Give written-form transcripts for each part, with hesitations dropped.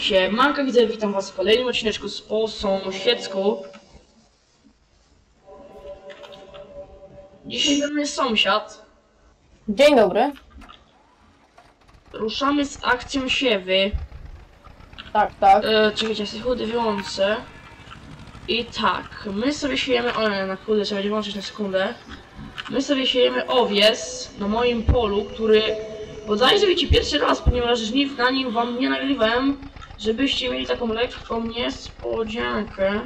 Siemanko, widzę, witam was w kolejnym odcineczku po sąsiedzku. Dzisiaj ze mną jest sąsiad. Dzień dobry. Ruszamy z akcją siewy. Tak. Czekajcie, ja sobie chudy wyłączę. I tak, my sobie siejemy... O nie, na chudy trzeba będzie włączyć na sekundę. My sobie siejemy owies na moim polu, który... Bodajże wiecie pierwszy raz, ponieważ żniw na nim wam nie nagrywałem, żebyście mieli taką lekką niespodziankę.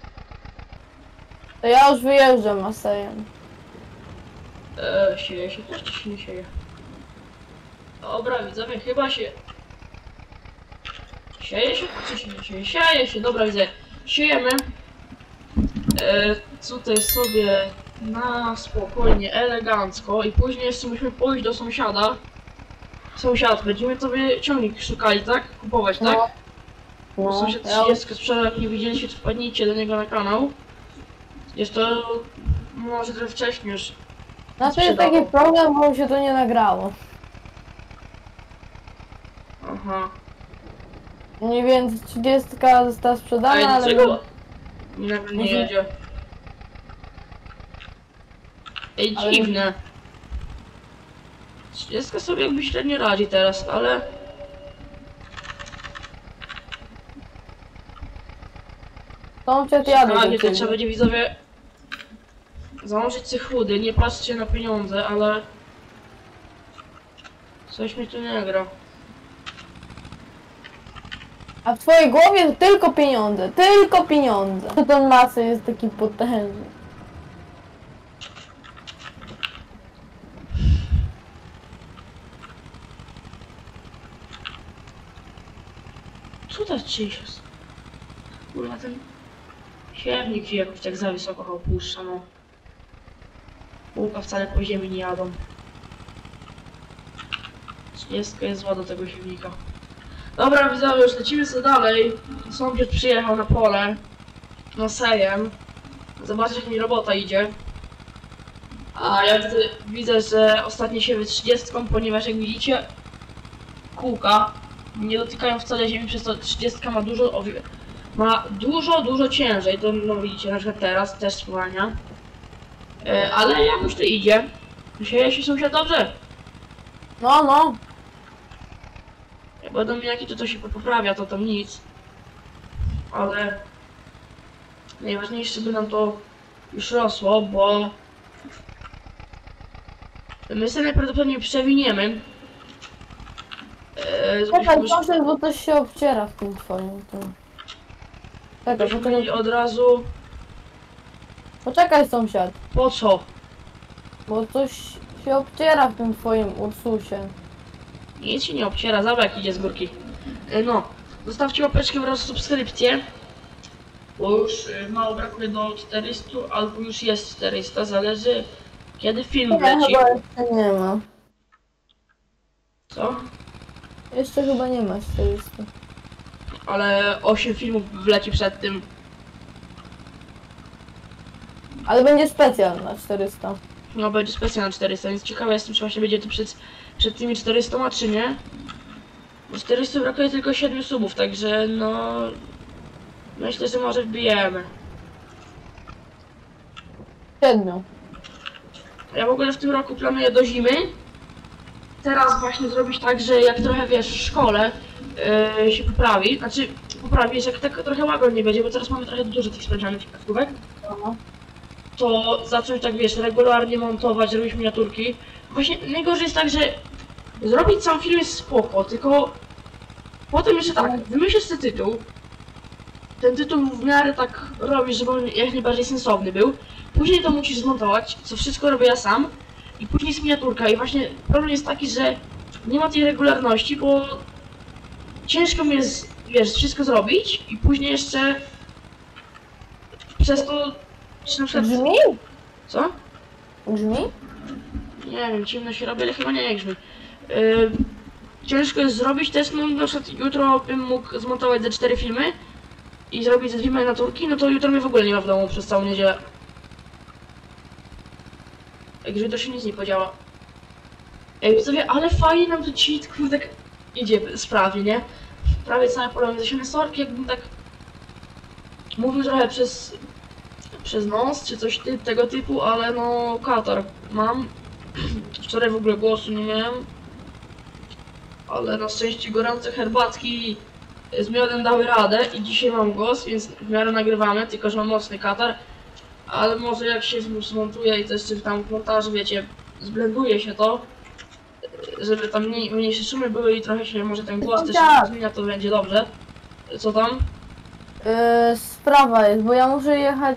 To ja już wyjeżdżam Masejem. Sieje się, też się nie sieje. Dobra, widzowie, chyba się... Sieje się? Czy się nie sieje? Sieje się, dobra, widzę. Siejemy. Tutaj sobie na spokojnie, elegancko i później jeszcze musimy pójść do sąsiada. Sąsiad, będziemy sobie ciągnik szukali, tak? Kupować, tak? No, Sąsiad 30 sprzedał, jak nie widzieliście, to wpadnijcie do niego na kanał. Jest to... może trochę wcześniej już. Znaczy jest taki problem, bo się to nie nagrało. Aha. Mniej więcej 30 została sprzedana, Ej, ale... dlaczego? Nie jedzie. Ej, Ale- dziwne. 30 sobie jakby średnio radzi teraz, ale... Sąsiad jadę A, do nie, to ciebie. trzeba będzie, widzowie, założyć sobie chudy, nie patrzcie na pieniądze, ale... Coś mi tu nie gra. A w twojej głowie to tylko pieniądze, tylko pieniądze. To ten Masej jest taki potężny. Co to czyjś jest? Kurwa, ten... Siewnik się jakoś tak za wysoko opuszcza, no. Kółka wcale po ziemi nie jadą. 30 jest zła do tego siewnika. Dobra, widzowie, już lecimy sobie dalej. Sąsiad przyjechał na pole. Masejem. Zobaczcie, jak mi robota idzie. A ja tutaj widzę, że ostatnie siewy 30, ponieważ jak widzicie, kółka nie dotykają wcale ziemi, przez to 30 ma dużo ciężej. To no widzicie, na przykład teraz też spowalnia. Ale jakoś to idzie. Sieje się sąsiad dobrze. No. Jak będą jaki to się poprawia, to tam nic. Ale najważniejsze, by nam to już rosło, bo my sobie najprawdopodobniej przewiniemy. Czekaj, sąsiad, bo coś się obciera w tym twoim tym. Żebyśmy mieli od razu... Poczekaj sąsiad, Po co? bo coś się obciera w tym twoim Ursusie. Nic się nie obciera, zobacz jak idzie z górki. No, zostawcie łapeczkę wraz z subskrypcję. Bo już mało brakuje do 400, albo już jest 400, zależy kiedy film wleci. Chyba jeszcze nie ma. Co? Jeszcze chyba nie ma 400. Ale 8 filmów wleci przed tym. Ale będzie specjal na 400. No będzie specjalnie na 400, więc ciekawe jestem, czy właśnie będzie to przed tymi 400, czy nie. Bo 400 brakuje tylko 7 subów, także no... Myślę, że może wbijemy. 7. Ja w ogóle w tym roku planuję do zimy. Teraz właśnie zrobić tak, że jak trochę wiesz w szkole się poprawi, znaczy poprawi, że jak tak trochę łagodniej będzie, bo teraz mamy trochę dużo tych sprawdzianych kartkówek. Aha. To zacząć tak wiesz, regularnie montować, robić miniaturki. Właśnie najgorzej jest tak, że zrobić sam film jest spoko, tylko potem jeszcze tak, wymyślisz sobie tytuł. Ten tytuł w miarę tak robisz, żeby on jak najbardziej sensowny był. Później to musisz zmontować, co wszystko robię ja sam. I później jest miniaturka i właśnie problem jest taki, że nie ma tej regularności, bo ciężko mi jest, wiesz, wszystko zrobić i później jeszcze przez to, czy na przykład... Brzmi? Co? Brzmi? Nie wiem, ciemno się robi, ale chyba nie grzmi. Ciężko jest zrobić też, no na przykład jutro bym mógł zmontować ze 4 filmy i zrobić ze 2 miniaturki, no to jutro mnie w ogóle nie ma w domu przez całą niedzielę. Także to się nic nie podziała. Ej, widzowie, ale fajnie nam to cheat, kurde, idzie sprawnie, nie? prawie całe pole zasiane. Sorki, jakbym tak mówił trochę przez nos, czy coś tego typu, ale no katar mam. Wczoraj w ogóle głosu nie miałem. Ale na szczęście gorące herbatki z miodem dały radę i dzisiaj mam głos, więc w miarę nagrywamy, tylko że mam mocny katar. Ale może jak się zmontuje i też czy tam w montażu, wiecie, zblenduje się to, żeby tam mniejsze szumy były i trochę się może ten głos też zmienia, to będzie dobrze. Co tam? Sprawa jest, bo ja muszę jechać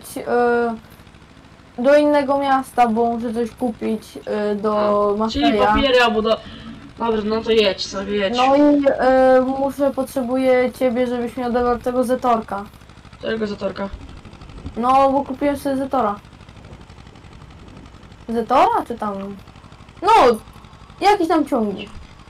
do innego miasta, bo muszę coś kupić do Czyli Maseja. papiery albo do... Dobra, no to jedź sobie, jedź. No i potrzebuję ciebie, żebyś mi odebrał tego Zetorka. Którego zatorka? No, bo kupiłem sobie Zetora. Zetora czy tam? No, jakiś tam ciągnik.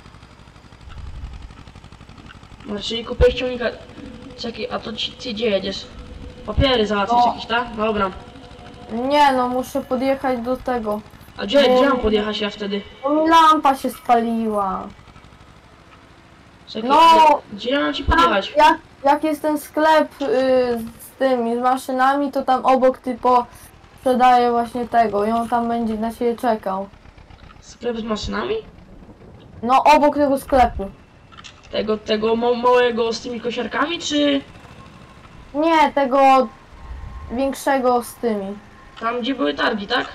No, czyli kupiłeś ciągnika... Czekaj, a to ty gdzie jedziesz? Papiery załatwić No. jakieś, tak? Dobra. Nie no, muszę podjechać do tego. A gdzie mam podjechać ja wtedy? Bo mi lampa się spaliła. Czekaj, No. gdzie ja mam ci podjechać? Jak jest ten sklep z tymi, z maszynami, to tam obok typo sprzedaje właśnie tego i on tam będzie na siebie czekał. Sklep z maszynami? No, obok tego sklepu. Tego małego z tymi kosiarkami, czy Nie, tego większego z tymi. tam gdzie były targi, tak?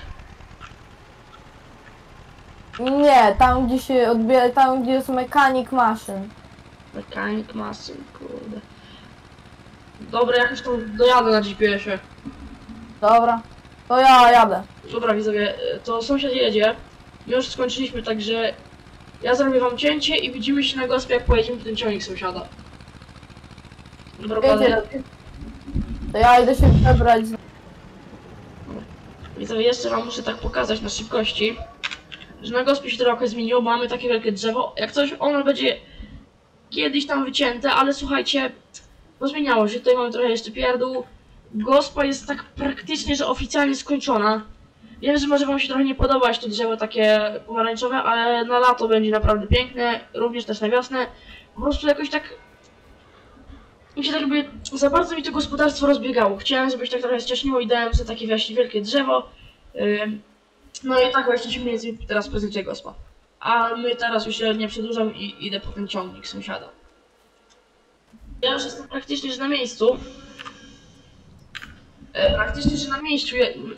Nie, tam gdzie się odbiera, tam gdzie jest mechanik maszyn. Mechanik maszyn, kurde. Dobra, jakoś tam dojadę na GPS-ie. Dobra, to ja jadę. Dobra widzowie, to sąsiad jedzie. My już skończyliśmy, także ja zrobię wam cięcie i widzimy się na gospie, jak pojedziemy po ten ciągnik sąsiada. Dobra, Wiecie, to ja idę się przebrać. widzowie, jeszcze wam muszę tak pokazać na szybkości, że na gospie się trochę zmieniło, bo mamy takie wielkie drzewo. Jak coś, ono będzie kiedyś tam wycięte, ale słuchajcie, pozmieniało się. Tutaj mamy trochę jeszcze pierdół. Gospa jest tak praktycznie, że oficjalnie skończona. Wiem, że może wam się trochę nie podobać to drzewo takie pomarańczowe, ale na lato będzie naprawdę piękne, również też na wiosnę. Po prostu jakoś tak... Mi się tak jakby... Za bardzo mi to gospodarstwo rozbiegało. Chciałem, żeby się tak trochę ścieśniło i dałem sobie takie właśnie wielkie drzewo. No i tak właśnie się mniej więcej teraz prezentuje gospa. A my teraz już się nie przedłużam i idę po ten ciągnik sąsiada. Ja już jestem praktycznie, że na miejscu. Praktycznie, że na miejscu.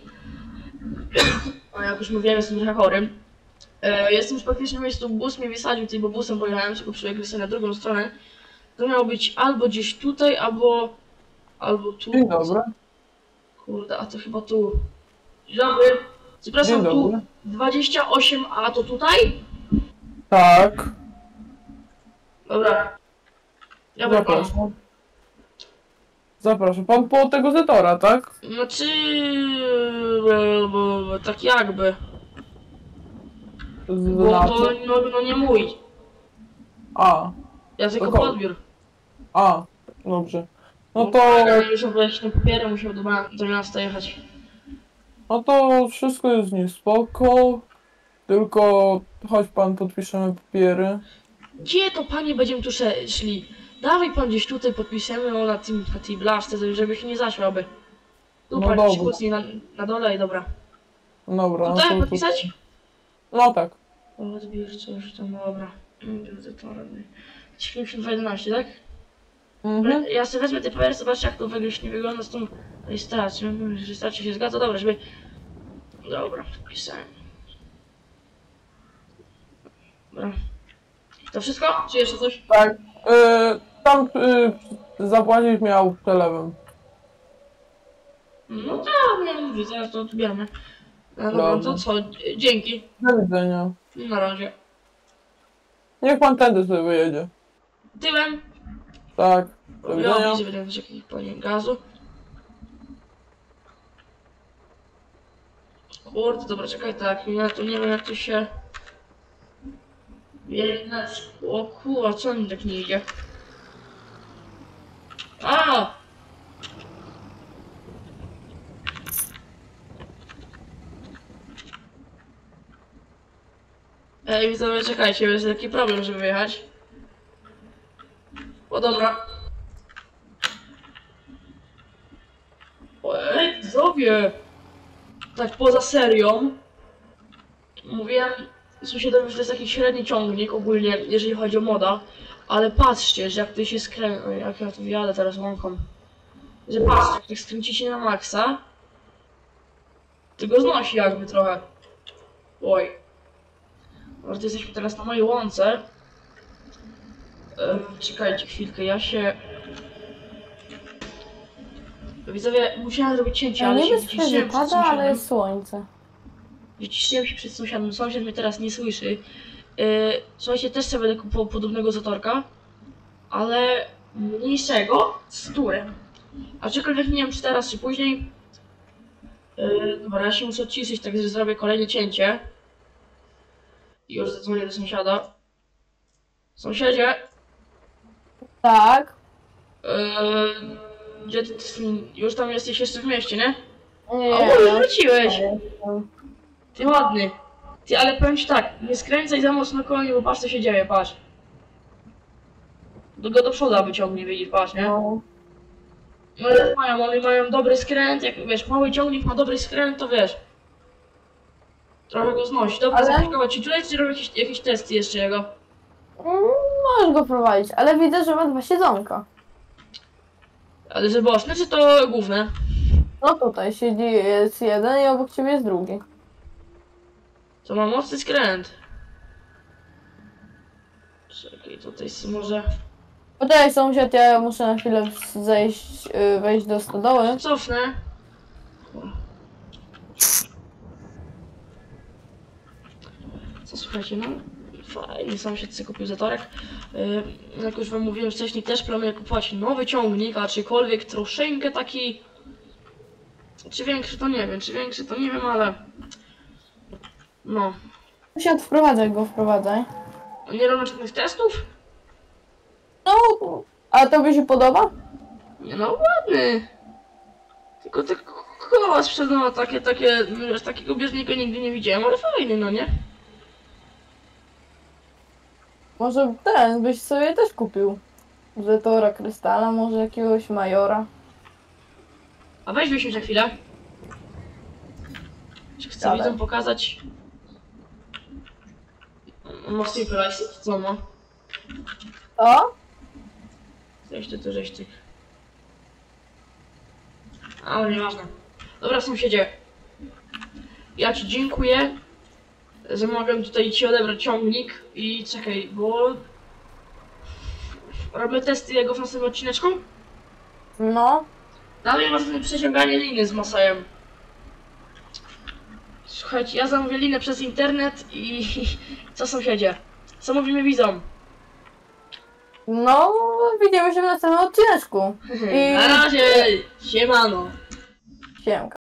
O, jak już mówiłem, jestem trochę chory. Jestem już praktycznie na miejscu, bus mnie wysadził, bo busem pojechałem, tylko przyjechałem sobie na drugą stronę. To miało być albo gdzieś tutaj, albo tu. Dzień dobry. Kurde, a to chyba tu. Dzień dobry. Przepraszam, Dzień tu dobry. 28, a to tutaj? Tak. Dobra. Ja bym pan. Zapraszam. Zapraszam. Pan po tego Zetora, tak? Znaczy... tak jakby. Bo to Znaczy. no nie mój. A. Ja tylko To kogo? podbiór. A. Dobrze. No to... Ja muszę wejść na papiery, muszę do miasta jechać. No to wszystko jest niespoko. Tylko chodź pan, podpiszemy papiery. Gdzie to panie będziemy tu szli? Dawaj pan gdzieś tutaj, podpiszemy na tej blaszce, żeby się nie zaśmiałby. Tu No pan dobra. się kucnie na dole i dobra. Dobra. Tutaj no to- podpisać? No tak. Odbiór, coś tam, dobra. Biblioteka. 7211, tak? Mhm. Ja sobie wezmę te papiery, zobaczcie jak to nie wygląda z tą rejestracją. Rejestracja się zgadza, dobra, żeby... Dobra, wpisałem. Dobra. To wszystko? Czy jeszcze coś? Tak. Tam zapłacić miał przelewem. No tak, nie mówię, zaraz to odbieramy. No dobra, to Dobra. co? Dzięki. Do widzenia. Na razie. Niech pan tędy sobie wyjedzie. Tyłem. Tak. Do Ja widzenia. widzę, będę jakiś panie gazu. Kurde, dobra, czekaj, tak, ja tu nie wiem jak to się... Jedna... O kurwa, co mi tak nie idzie? A! Ej, widzowie, czekajcie, jest taki problem, żeby wyjechać. Bo dobra. Ej, zrobię. Tak poza serią. Mówiłem sąsiadowi, że to jest jakiś średni ciągnik ogólnie, jeżeli chodzi o moda. Ale patrzcie, że jak ty się jak ja tu wjadę teraz łąką. Że patrzcie, jak tak skręcicie na maksa. Ty go znosi jakby trochę. Oj. Może to jesteśmy teraz na mojej łące. Czekajcie chwilkę, ja się... Widzowie, musiałem zrobić cięcie, ale się Niby wyciszyłem przed pada, ale sąsiadem. jest słońce. Wyciszyłem się przed sąsiadem, sąsiad mnie teraz nie słyszy. Słuchajcie, też sobie będę kupował podobnego zatorka, ale mniejszego, z turem. Aczkolwiek nie wiem, czy teraz, czy później. Dobra, ja się muszę odciszyć, tak że zrobię kolejne cięcie. I już zadzwonię do sąsiada. Sąsiedzie, gdzie ty już tam jesteś jeszcze w mieście, nie? Nie, O, już wróciłeś! nie. Ty ładny. Ty, ale powiem ci tak, nie skręcaj za mocno koni, bo patrz co się dzieje, patrz. Do przodu aby ciągnie, widzisz, patrz, nie? No. No ale oni mają dobry skręt, jak wiesz, mały ciągnik ma dobry skręt, to wiesz. Trochę go znosi. Dobra, Ale- zaplikować ci tutaj, czy robię jakieś testy jeszcze jego? Możesz go prowadzić, ale widzę, że ma 2 siedzonka. Ale że boczne, czy to główne? No tutaj siedzi, jest jeden i obok ciebie jest drugi. To ma mocny skręt. Czekaj, tutaj może... Poczekaj sąsiad, ja muszę na chwilę zejść, wejść do stodoły. Cofnę. Co słuchajcie, no fajnie, sąsiad sobie kupił zatorek. Jak już wam mówiłem wcześniej, też planuję kupować nowy ciągnik, a czykolwiek troszeczkę taki... Czy większy to nie wiem, ale... No. Sąsiad, wprowadzaj. Nie robię żadnych testów? No, a tobie się podoba? Nie no, ładny. Tylko te koła sprzed, no takie, wiesz, takiego bieżnika nigdy nie widziałem, ale fajny, no nie? Może ten byś sobie też kupił. Zetora Krystala, może jakiegoś Majora. A weź wysiądź na chwilę. Chcę Dalej. widzom pokazać. Ma Super Ice, co ma? O? Żeś ty. Ale nieważne. Dobra, sąsiedzie. Ja ci dziękuję, że mogłem tutaj ci odebrać ciągnik i czekaj, bo... Robię testy jego w następnym odcineczku. No. Dalej masz przeciąganie liny z Masajem. Słuchajcie, ja zamówię linę przez internet i... Co sąsiedzie? Co mówimy widzom? No, widzimy się w następnym odcineczku. I Na razie, siemano. siemka.